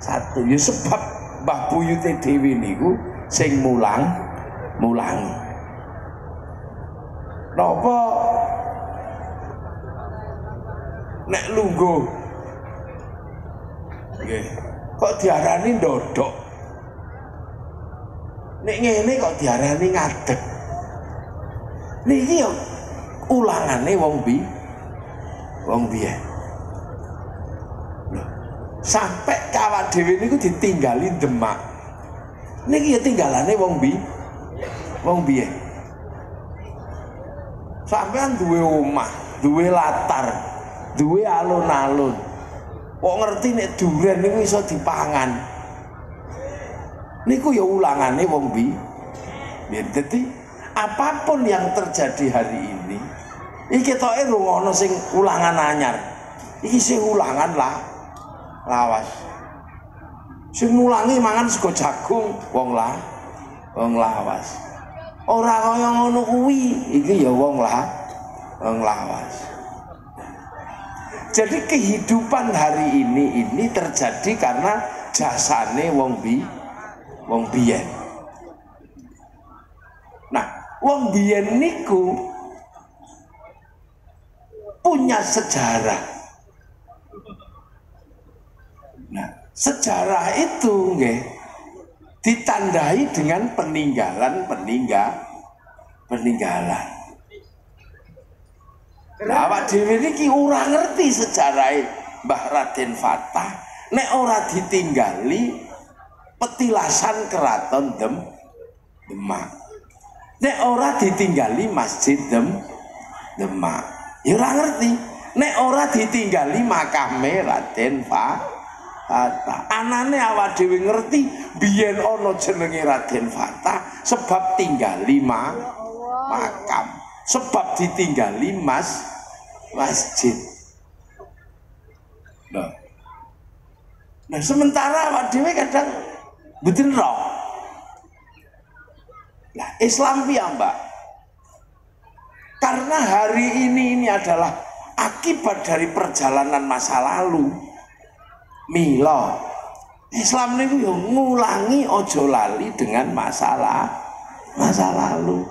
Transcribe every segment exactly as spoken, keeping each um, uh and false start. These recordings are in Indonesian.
Satu ya sebab mbah buyute dhewe niku sing mulang mulangi. Napa nek lungguh nggih kok diarani ndodok, nek ngene kok diarani ngadeg. Niki yo ulangane wong bi wong biyen. Lho, sampai awak dhewe niku ditinggali Demak. Niki ya tinggalane wong bi wong biyen. Sampean duwe omah, duwe latar, duwe alun-alun. Kok ngerti nek duren niku iso dipangan. Niku ya ulangane wong bi. Dadi apapun yang terjadi hari ini, iki ketoke rungono sing ulangan anyar. Iki sing ulangan lah lawas. Sing mulangi mangan sego jagung wong lah wong lawas. Ora kaya ngono kuwi, iki ya wong lah wong lawas. Jadi kehidupan hari ini ini terjadi karena jasane wong bi wong biyen. Nah, wong biyen niku punya sejarah. Nah, sejarah itu nggih ditandai dengan peninggalan peninggal peninggalan. Nah, awak dhewe niki ora ngerti sejarah Mbah Raden Fatah nek ora ditinggali petilasan keraton Dem Demak. Nek ora ditinggali Masjid Dem Demak. Ya ora ngerti. Nek ora ditinggali makame Raden Fatah. Anane awak dhewe ngerti biyen ana jenenge Raden Fatah sebab tinggali ma makam. Sebab ditinggali mas masjid. Nah, nah sementara awak dhewe kadang mboten roh. Nah, Islam piye, Mbak? Karena hari ini ini adalah akibat dari perjalanan masa lalu. Mila Islam niku yo ngulangi ojo lali dengan masalah masa lalu.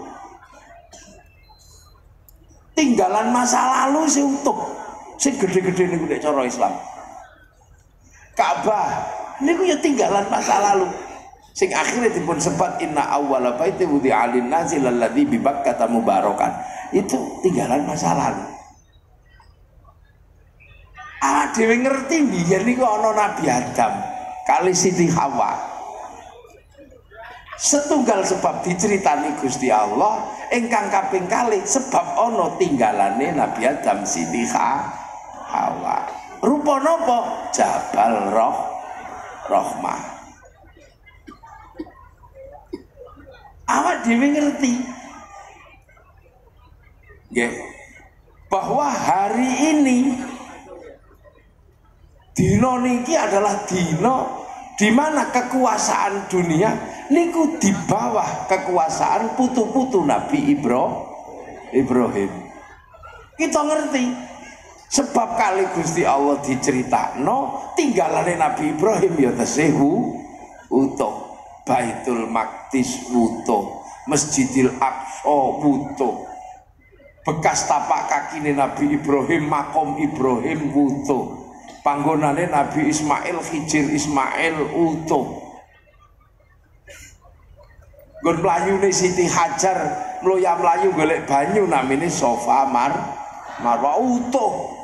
Tinggalan masa lalu sing utuh, sing gede-gede niku nek cara Islam. Ka'bah niku ya tinggalan masa lalu. Sing akhirnya dipun sebat inna awwala baiti wudi'a lin-nasi lalladzi bi Bakkah mubarakan. Itu tinggalan masa lalu. Ah dhewe ngerti biyen niku ana Nabi Adam kali Siti Hawa. Setunggal sebab diceritani Gusti Allah, ingkang kaping kalih sebab ana tinggalane Nabi Adam Siti Hawa. Rupa napa? Jabal Roh Rahmah. Awak dhewe ngerti nggih bahwa hari ini dina niki adalah dina di mana kekuasaan dunia niku di bawah kekuasaan putu-putu Nabi Ibrahim. Kita ngerti sebab kali Gusti Allah diceritakno tinggalane Nabi Ibrahim ya tesih utuh. Baitul Maqdis wutuh, Masjidil Aqsa wutuh, bekas tapak kakine Nabi Ibrahim, makom Ibrahim wutuh, panggonane Nabi Ismail, Hijir Ismail utuh, nggon mlayune Siti Hajar mloya mlayu golek banyu namine Safa Mar Marwa utuh.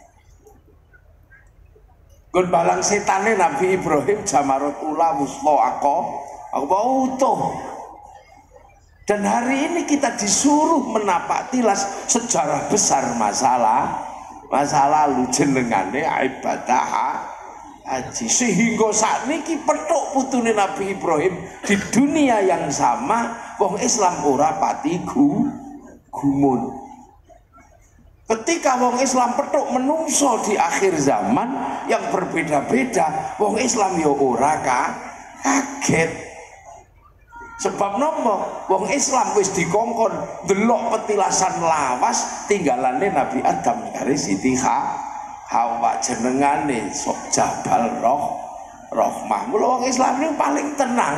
Nggon balang setane Nabi Ibrahim Jamarut Ula Wusta Aqsa aku utuh. Dan hari ini kita disuruh menapak tilas sejarah besar masalah masa lalu jenengane ibadah haji, sehingga saat ini petuk putune Nabi Ibrahim di dunia yang sama wong Islam ora pati gumun. Ketika wong Islam petuk menungso di akhir zaman yang berbeda-beda, wong Islam ya ora kaget. Sebab nopo? Wong Islam wis dikongkon delok petilasan lawas tinggalane Nabi Adam karo Siti Hawa jenengane sok Jabal Roh rahmah. Mula wong Islam ini paling tenang.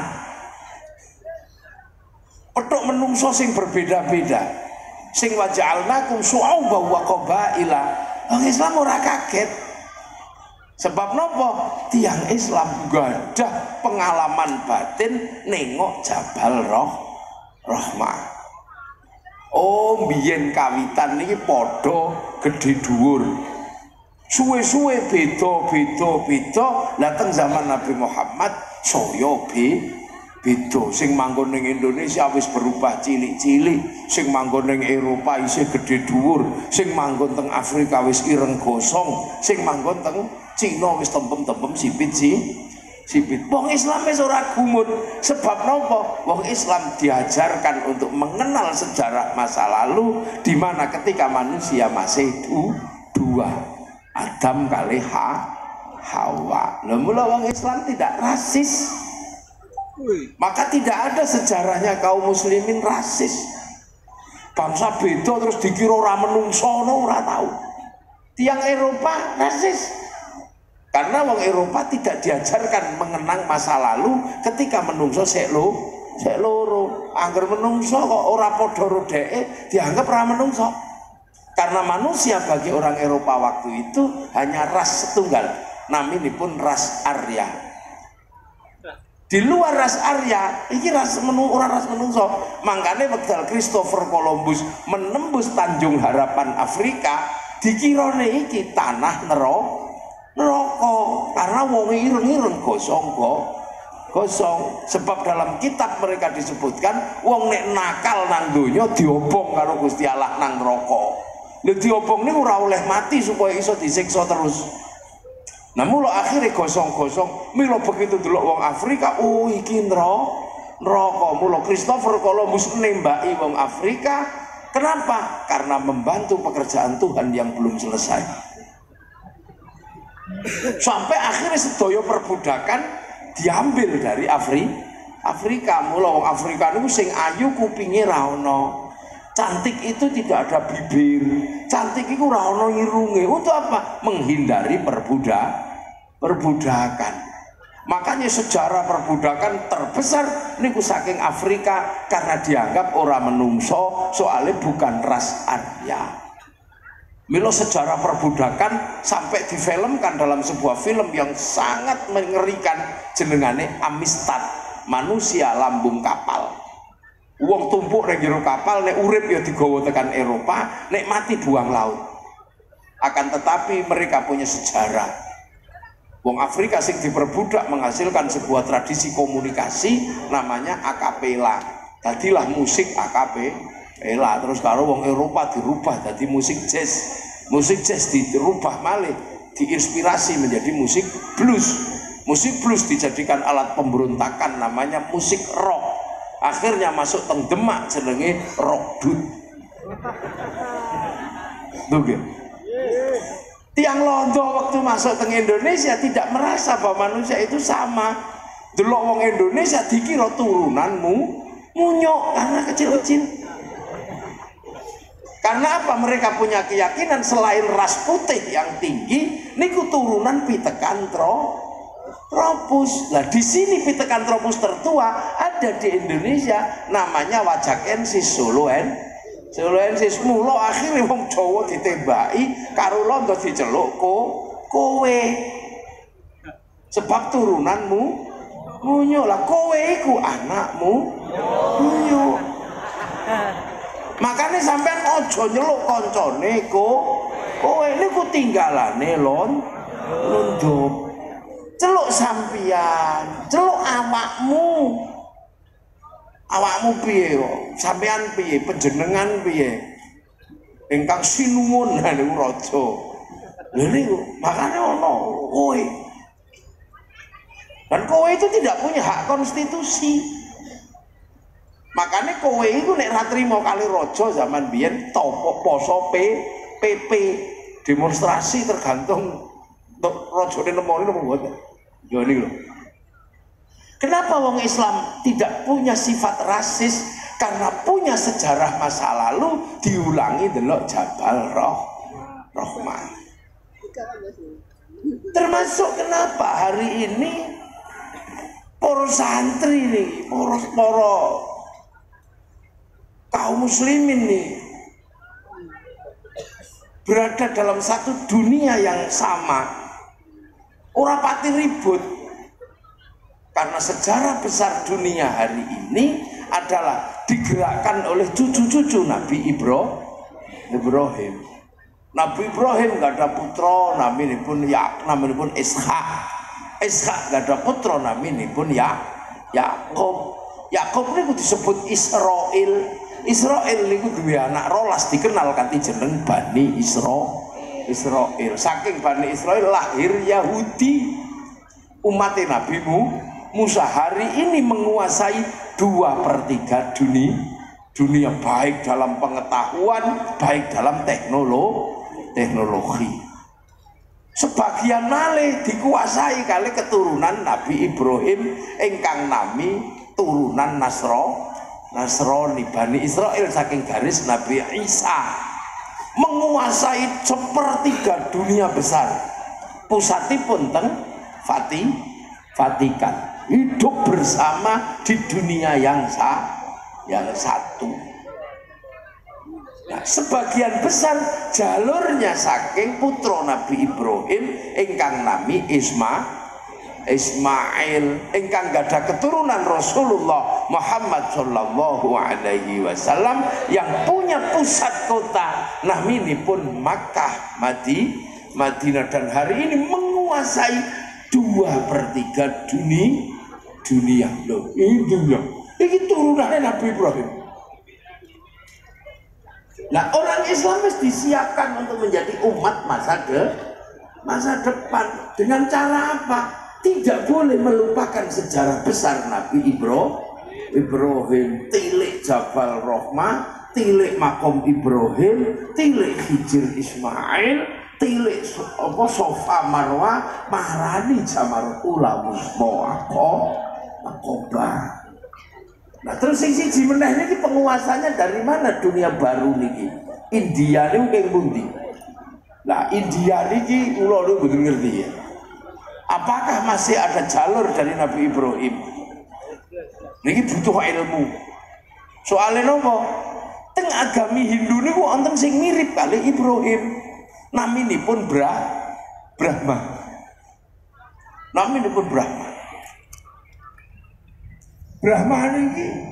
Petuk menungso sing berbeda-beda. Sing waja'alnakum syu'uban wa qabaila. Wong Islam ora kaget. Sebab nopo? Tiang Islam gadah pengalaman batin nengok Jabal Roh Rahmah. Oh, biyen kawitan niki padha gedhe dhuwur. Suwe-suwe beda-beda beda. Dateng zaman Nabi Muhammad saya be beda. Sing manggon ning Indonesia wis berubah cilik-cilik, sing manggon ning Eropa isih gedhe dhuwur, sing manggon teng Afrika wis ireng gosong, sing manggon teng Cina wis tempem-tempem sipit sih. Sipit. Wong Islam wis ora gumun. Sebab napa? Wong Islam diajarkan untuk mengenal sejarah masa lalu di mana ketika manusia masih du, dua. Adam kali ha, Hawa. Lah mula wong Islam tidak rasis. Maka tidak ada sejarahnya kaum muslimin rasis. Bangsa beda terus dikira ora menungso ora tahu. Tiang Eropa rasis. Karena wong Eropa tidak diajarkan mengenang masa lalu ketika menungso sek lo, sek loro. Angger menungso kok ora padha rodeke dianggap ora menungso. Karena manusia bagi orang Eropa waktu itu hanya ras setunggal. Naminipun ras Arya. Di luar ras Arya, ini ras menu ora ras menungso. Mangkane wekdal Christopher Columbus menembus Tanjung Harapan Afrika, dikirane iki tanah neraka. Neraka karena wong ireng-ireng gosong kok gosong. Sebab dalam kitab mereka disebutkan wong nek nakal nang donya diobong karo Gusti Allah nang neraka. Lha diobong niku ora oleh mati supaya iso disiksa terus. Nah mula akhirnya gosong-gosong. Mila begitu delok wong Afrika, oh iki neraka. Mula Christopher Columbus nembaki wong Afrika. Kenapa? Karena membantu pekerjaan Tuhan yang belum selesai. Sampai akhirnya sedaya perbudakan diambil dari Afri, Afrika. Mula wong Afrika niku sing ayu kupinge ra ono. Cantik itu tidak ada bibir. Cantik itu ra ono irunge. Untuk apa? Menghindari perbudak, perbudakan. Makanya sejarah perbudakan terbesar niku saking Afrika karena dianggap orang menungso soalnya bukan ras Arya. Milo sejarah perbudakan sampai difilmkan dalam sebuah film yang sangat mengerikan jenengane Amistad, manusia lambung kapal. Wong tumpuk nang jero kapal, nek urip ya digawa tekan Eropa, nek mati buang laut. Akan tetapi mereka punya sejarah. Wong Afrika sing diperbudak menghasilkan sebuah tradisi komunikasi namanya akapela. Tadilah musik akapela. Elah terus karo wong Eropa dirubah jadi musik jazz. Musik jazz dirubah malih, diinspirasi menjadi musik blues. Musik blues dijadikan alat pemberontakan namanya musik rock. Akhirnya masuk teng Demak jenenge rock dut. Tuh gitu. Tiang Londo waktu masuk teng Indonesia tidak merasa bahwa manusia itu sama. Delok wong Indonesia dikira turunanmu munyok karena kecil-kecil. Karena apa? Mereka punya keyakinan selain ras putih yang tinggi, niku turunan Pithecanthropus. Nah di sini Pithecanthropus tertua ada di Indonesia, namanya Wajakensis Soloen. Soloensis. Mula akhirnya wong Jawa ditembaki, karo Londo diceluk ko kowe. Sebab turunanmu munyuk lah, kowe iku anakmu munyuk. Makanya sampean ojo nyeluk koncone ko kowe niku tinggalane lon londo. Celuk sampean, celuk awakmu. Awakmu piye kok? Sampean piye? Panjenengan piye? Ingkang sinuwun niku raja. Lha niku makane ono kowe. Dan kowe itu tidak punya hak konstitusi. Makanya kowe itu nek ra trimo kali raja zaman biyen topo poso P P P demonstrasi tergantung rajane nemoni napa mboten. Yo niku lho. Kenapa wong Islam tidak punya sifat rasis? Karena punya sejarah masa lalu diulangi delok Jabal Roh Rahmah. Termasuk kenapa hari ini santri nih, poros-poros kaum muslimin nih berada dalam satu dunia yang sama, ora pati ribut, karena sejarah besar dunia hari ini adalah digerakkan oleh cucu-cucu Nabi Ibrahim. Nabi Ibrahim gak ada putra, namanya pun ya, namanya pun Ishak. Ishak gak ada putra, namanya pun ya, Yakub. Yakub ini disebut Israel. Israel niku duwe anak rolas dikenal kanthi jeneng Bani Isra Israel. Saking Bani Israel lahir Yahudi. Umat Nabi Musa hari ini menguasai dua per tiga dunia, dunia baik dalam pengetahuan, baik dalam teknologi. teknologi. Sebagian malih dikuasai kali keturunan Nabi Ibrahim ingkang nami turunan Nasro Nasrani Bani Israel saking garis Nabi Isa, menguasai sepertiga dunia besar. Pusatipun teng Vati Vatikan, hidup bersama di dunia yang sa yang satu. Nah, sebagian besar jalurnya saking putra Nabi Ibrahim ingkang nami Isma Ismail, ingkang gadah keturunan Rasulullah Muhammad Shallallahu Alaihi Wasallam yang punya pusat kota naminipun Makkah, Madi, Madinah, dan hari ini menguasai dua per tiga dunia dunia loh. Itu loh, ini turunannya Nabi Ibrahim. Nah, orang Islam mesti disiapkan untuk menjadi umat masa de masa depan dengan cara apa? Tidak boleh melupakan sejarah besar Nabi Ibrahim, Ibrahim, tilik Jabal Rahmah, tilik makom Ibrahim, tilik Hijir Ismail, tilik apa Sofa Marwah, Mahrani Jamar Ulamus Moako, Makoba. Nah terus sing siji meneh niki penguasanya dari mana dunia baru niki? India niku keng pundi? Nah India niki kula niku mboten ngerti ya. Apakah masih ada jalur dari Nabi Ibrahim? Niki butuh ilmu. Soalnya nopo? Teng agami Hindu niku wonten sing mirip kali Ibrahim. Naminipun Bra Brahma. Naminipun Brahma. Brahma niki